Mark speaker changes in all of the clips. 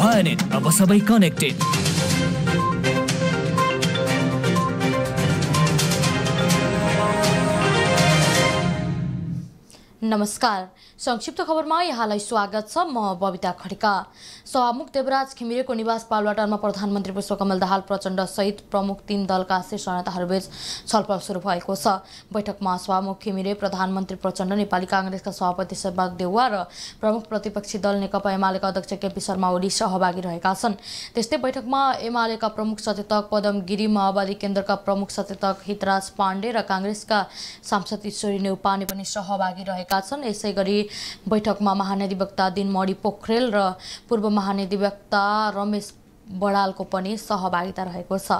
Speaker 1: भएनेट अब सबै कनेक्टेड।
Speaker 2: नमस्कार, संक्षिप्त खबरमा यहाँलाई स्वागत छ। म बबिता खड्का। सभामुख देवराज घिमिरेको निवास पालवाटारमा प्रधानमन्त्री पुष्पकमल दाहाल प्रचण्ड सहित प्रमुख 3 दलका शीर्ष नेताहरूबीच छलफल सुरु भएको छ। बैठकमा सभामुख घिमिरे, प्रधानमन्त्री प्रचण्ड, नेपाली कांग्रेसका सभापति शेरबहादुर देउवा र प्रमुख प्रतिपक्षी दल नेकपा एमालेका अध्यक्ष केपी शर्मा ओली सहभागी रहेका छन्। त्यस्तै बैठकमा एमालेका प्रमुख सचेतक पदम गिरी, माओवादी केन्द्रका प्रमुख सचेतक हितराज पाण्डे र कांग्रेसका सांसद ईश्वरी नेउपाने पनि सहभागी रहेका छन्। यसैगरी बैठकमा महाधिवक्ता दिनमणि पोखरेल र पूर्व महाधिवक्ता रमेश बडालको पनि सहभागिता रहेको छ।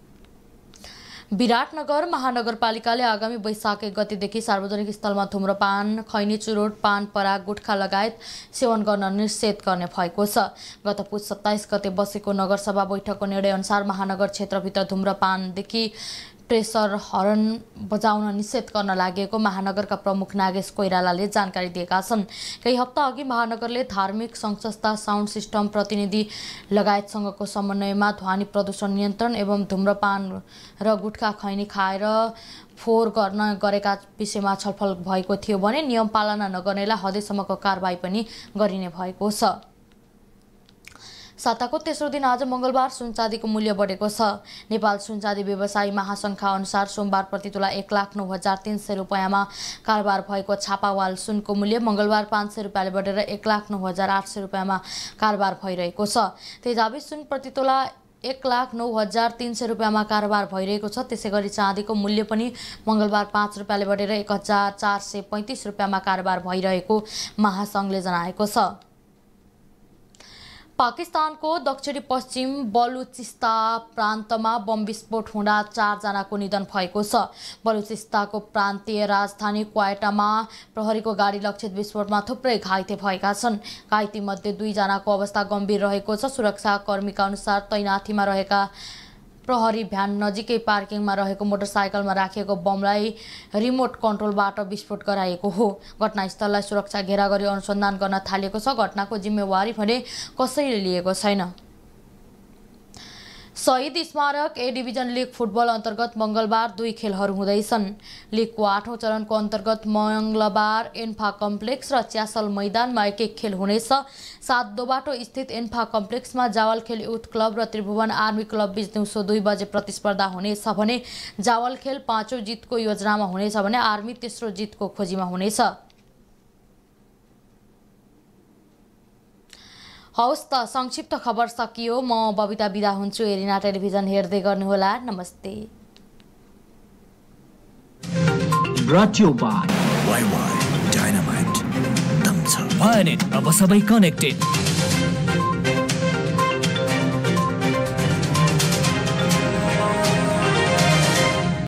Speaker 2: विराटनगर महानगरपालिकाले आगामी वैशाख 1 गतेदेखि सार्वजनिक स्थलमा धूम्रपान, खैनी चुरोट, पान पराग, गुटखा लगायत सेवन गर्न निषेध गर्ने भएको छ। गत पुस 27 गते बसेको नगरसभा बैठकको निर्णय अनुसार महानगर क्षेत्रभित्र धूम्रपानदेखि प्रेसर हर्न बजाउन निषेध गर्न लागेको महानगरका प्रमुख नागेश कोइरालाले जानकारी दिएका छन्। केही हप्ता अघि महानगरले धार्मिक संस्था, साउन्ड सिस्टम प्रतिनिधि लगायतसँगको समन्वयमा ध्वनि प्रदूषण नियन्त्रण एवं धूम्रपान र गुटखा खैनी खाएर फोहोर गर्न गरेका विषयमा छलफल भएको थियो भने नियम पालना नगर्नेलाई हदैसम्मको कारबाही पनि गरिने भएको छ। साताको तेस्रो दिन आज मंगलबार सुनचाँदीको मूल्य बढेको छ। नेपाल सुनचाँदी व्यवसायी महासंघका अनुसार सोमबार प्रति तोला 1,09,300 रुपैयाँमा कारोबार भएको छापावाल सुनको मूल्य मंगलबार 500 रुपैयाँले बढेर 1,09,800 रुपैयाँमा कारोबार भइरहेको छ। तेजाबी सुन प्रति तोला 1,09,300 रुपैयाँमा कारोबार भइरहेको छ। त्यसैगरी चाँदीको मूल्य पनि मंगलबार 5 रुपैयाँले बढेर 1,435 रुपैयाँमा कारोबार भइरहेको महासंघले जनाएको छ। पाकिस्तानको दक्षिणी पश्चिम बलुचिस्तान प्रान्तमा बम विस्फोट हुँदा 4 जनाको निधन भएको छ। बलुचिस्तानको प्रान्तीय राजधानी क्वेटामा प्रहरीको गाडी लक्षित विस्फोटमा थुप्रै घाइते भएका छन्। घाइतेमध्ये 2 जनाको अवस्था गम्भीर रहेको छ। सुरक्षाकर्मीका अनुसार तैनाथीमा रहेका प्रहरी भ्यान नजिकै पार्किङमा रहेको मोटरसाइकलमा राखिएको बमलाई रिमोट कन्ट्रोलबाट विस्फोट गराएको हो। घटनास्थललाई सुरक्षा घेरा गरी अनुसन्धान गर्न थालिएको छ। घटनाको जिम्मेवारी भने कसैले लिएको छैन। शहीद स्मारक ए डिभिजन लीग फुटबल अन्तर्गत मंगलबार 2 खेलहरू हुँदैछन्। लीगको 8औं चरणको अन्तर्गत मंगलबार एन्फा कम्प्लेक्स र च्यासल मैदानमा 1-1 खेल हुनेछ। 7 दोबाटो स्थित एन्फा कम्प्लेक्समा जावल खेल युथ क्लब र त्रिभुवन आर्मी क्लब बीच दिउँसो 2 बजे प्रतिस्पर्धा हुनेछ भने जावल खेल 5औं जितको योजनामा हुनेछ भने आर्मी तेस्रो जितको खोजीमा हुनेछ। हौस् त, संक्षिप्त खबर सकियो। म बबिता बिदा हुन्छु। एरेना टेलिभिजन हेर्दै गर्नुहोला। नमस्ते।
Speaker 1: Brought to you by YY Dynamite. भएनेट अब सबै कनेक्टेड।